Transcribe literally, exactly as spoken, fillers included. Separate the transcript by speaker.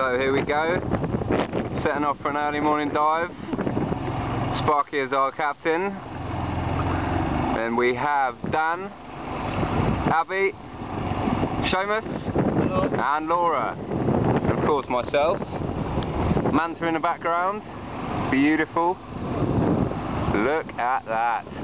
Speaker 1: So here we go, setting off for an early morning dive. Sparky is our captain. Then we have Dan, Abby, Seamus, hello, and Laura. And of course myself. Manta in the background. Beautiful. Look at that.